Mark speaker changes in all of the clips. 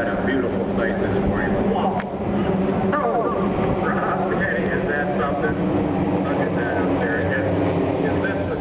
Speaker 1: had a beautiful sight this morning. Wow! Oh, Rob, hey, is that something? Look at that up there. Is this the...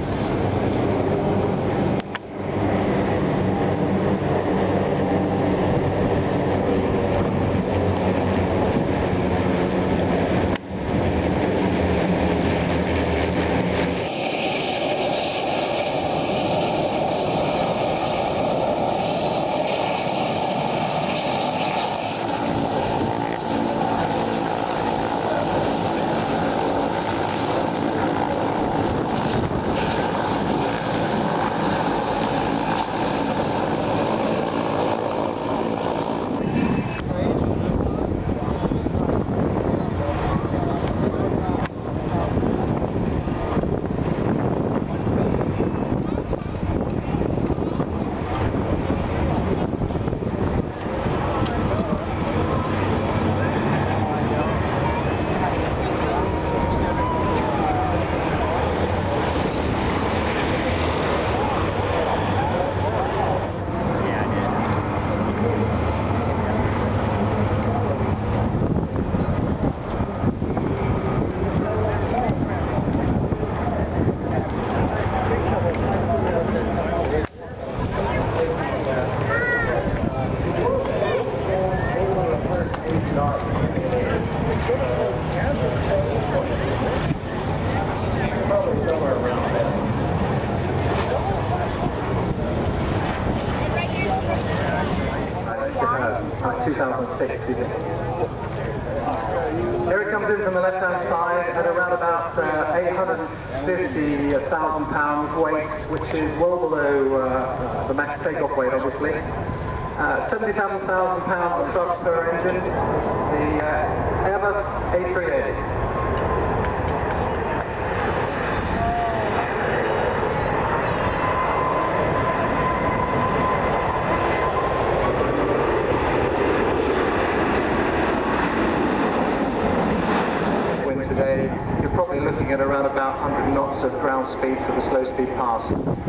Speaker 2: Here it comes in from the left-hand side at around about 850,000 pounds weight, which is well below the max takeoff weight, obviously. 77,000 pounds of thrust per engine. The Airbus A380. Today, you're probably looking at around about 100 knots of ground speed for the slow speed pass.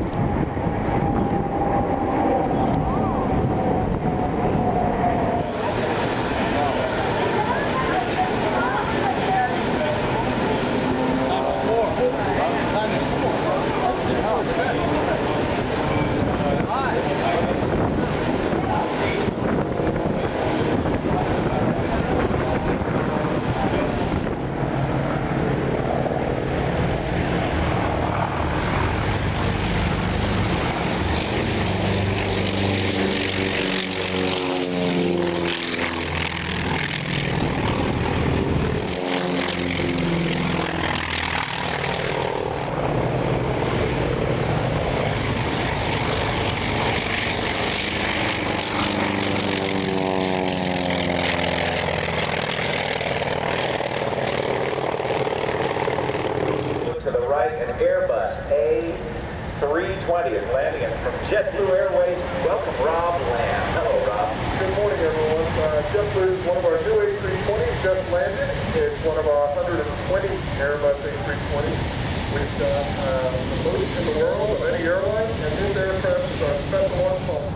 Speaker 1: An Airbus A320 is landing, and from JetBlue Airways, welcome Rob Lamb. Hello, Rob.
Speaker 3: Good morning, everyone. JetBlue is one of our new A320s just landed. It's one of our 120 Airbus A320s. We've got the most in the world of any airline, and this aircraft is our special launch home.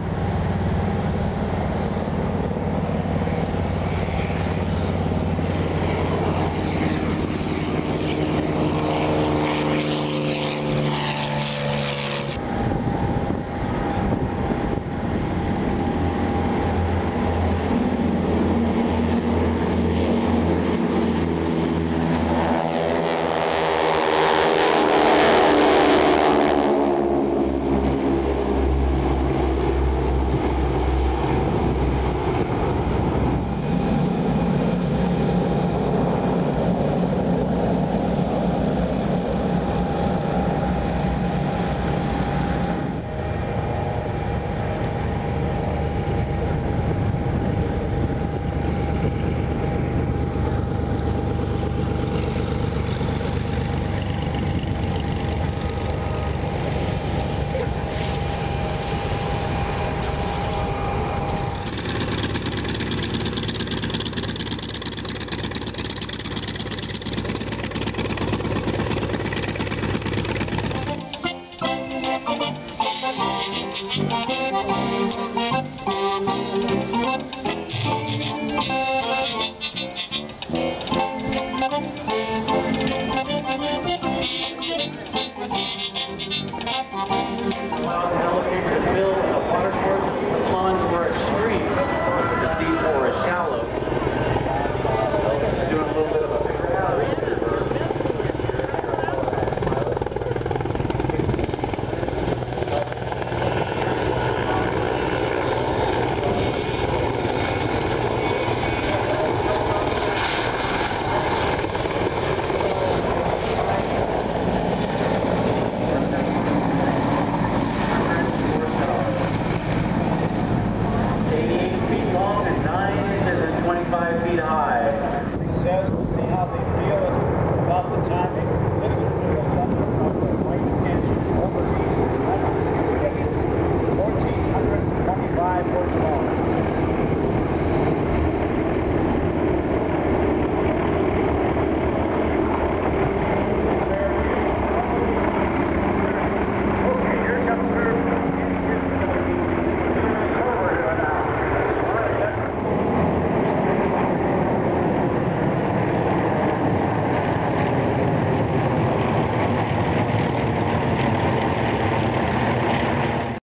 Speaker 4: allows an elevator to build a water source into the pond or a stream. The D4 is shallow.